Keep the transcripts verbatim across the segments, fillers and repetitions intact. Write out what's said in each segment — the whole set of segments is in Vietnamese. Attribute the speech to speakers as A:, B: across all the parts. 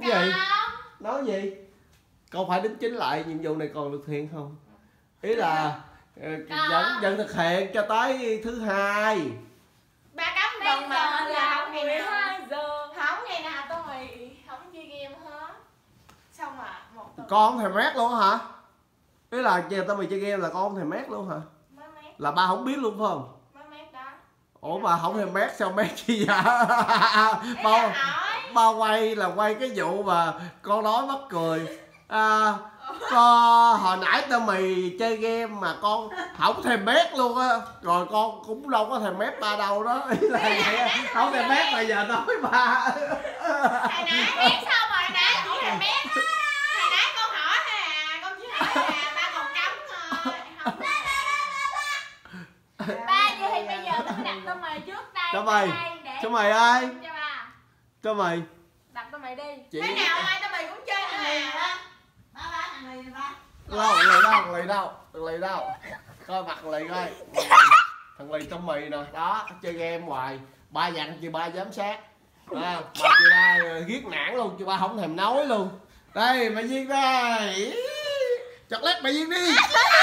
A: Cái gì? Nói gì? Con phải đính chính lại nhiệm vụ này còn được thiện không? Ý là vẫn vẫn thực hiện cho tới thứ hai.
B: Ba cấm gần mà là không ngày nào
C: hai giờ.
B: Không ngày nào tôi mày không chơi game hết. Xong mà một tuần.
A: Con không thèm mét luôn hả? Ý là giờ tao mày chơi game là con không thèm mét luôn hả? Là ba không biết luôn phải không?
B: Mới mét đó.
A: Ủa mà không thèm mét sao mét chi vậy? Bao ba quay là quay cái vụ mà con nói mắc cười. À, con hồi nãy tao mày chơi game mà con không thèm mét luôn á, rồi con cũng đâu có thèm mét ba đâu đó. Ý là vậy, không thèm mét mà giờ nói ba.
B: Hồi nãy mét sao mà hồi nãy không thèm mét á. Hồi nãy con hỏi à, con chỉ hỏi là ba còn cấm rồi. Không.
C: Ba vậy thì bây giờ tao đặt tao mày trước đây.
A: Cho mày,
C: để
A: cho mày ơi.
C: Cho ba.
A: Cho mày.
C: Đặt tao mày đi.
A: Chị...
B: Thế nào mai tao mày cũng chơi nữa à.
C: Ba ba thằng này ba.
A: Đâu, lì đâu, lì đâu, lì đâu. Coi mặt lì coi. Thằng lì trong mì nè, đó, chơi game hoài. Ba dặn chị ba giám sát. À, mà chị ba ghét nản luôn, chị ba không thèm nói luôn. Đây, mày Duyên đây. Chọt lát mày Duyên đi.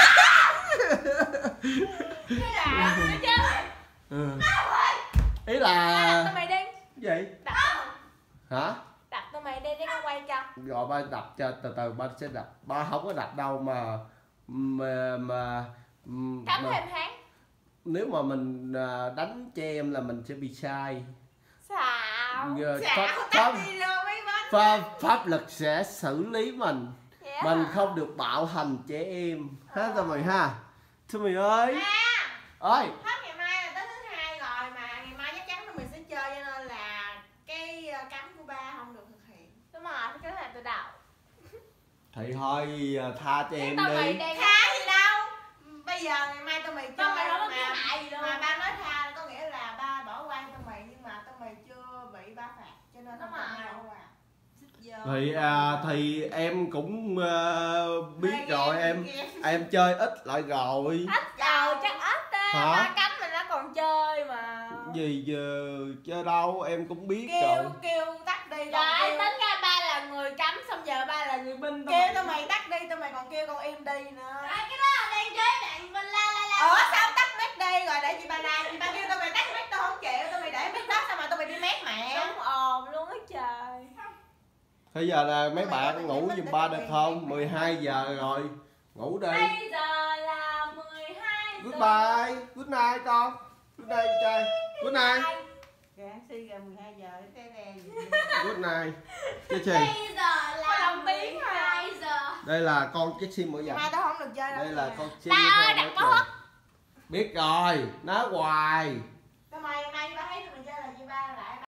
C: Thế là nó chơi.
A: Ừ. Ý là...
C: Đặt tao mày đi.
A: Gì?
C: Đặt tao.
A: Hả?
C: Đặt tao mày đi để con quay cho.
A: Rồi ba đập cho, từ từ ba sẽ đập. Ba không có đập đâu mà... Mà... mà
C: Cấm
A: mà,
C: thêm tháng.
A: nếu mà mình đánh cho em là mình sẽ bị sai.
C: Sao?
B: Sao? Tắt đi luôn mấy bánh.
A: Pháp, pháp luật sẽ xử lý mình.
C: Yeah.
A: Mình không được bạo hành trẻ em. Ha tụi mày ha. Tụi mày ơi.
B: À,
A: ơi.
B: hết ngày mai là tới thứ hai rồi mà ngày mai chắc chắn tụi mình sẽ chơi cho nên là cái cấm của ba không được thực hiện.
C: Đúng rồi, cái này từ đầu.
A: Thì thôi tha cho em đi.
B: Tha gì đâu. Bây giờ ngày mai tụi mày chơi
C: Tao mày đâu có
B: mà,
C: cái hại gì đâu.
B: mà ba nói tha có nghĩa là ba bỏ qua tụi mày nhưng mà tụi mày chưa bị ba phạt cho nên không cần ai bỏ qua.
A: Thì à, thì em cũng uh, biết rồi, em em chơi ít lại rồi.
C: Ít rồi chắc ít á.
A: Hả?
C: Ba cấm mình nó còn chơi mà.
A: Gì giờ chơi đâu em cũng biết
B: kêu,
A: rồi.
B: Kêu tắt đi.
C: Trời ơi, tính ra ba là người cấm xong giờ ba là người binh.
B: Kêu tụi mày tắt đi, tụi mày còn kêu con im đi nữa.
C: Rồi cái đó là đang chơi bạn mình la la la.
B: Ủa sao tắt mic đi rồi để chị ba la, chị ba kêu tụi mày tắt mic tao không chịu, tụi mày để mic đó sao mà tụi mày đi mét mẹ.
C: Đúng ồn luôn á trời.
A: Bây giờ là mấy bạn ngủ giùm ba được không? mười hai giờ rồi. Ngủ đi.
C: Bây giờ là mười hai giờ.
A: Goodbye. Good night con. Good night trai. Good night.
B: Gán si ra mười hai giờ cái nè.
A: Good night. Cái gì?
C: Bây giờ là
B: đồng tiếng
C: mười hai giờ.
A: Đây là con cái sim mỗi giờ.
B: Mai tao không được chơi đâu.
A: Đây là con sim.
C: Ba ơi đặt có hết.
A: Biết rồi, nói hoài.
B: Tụi mày nay ba thấy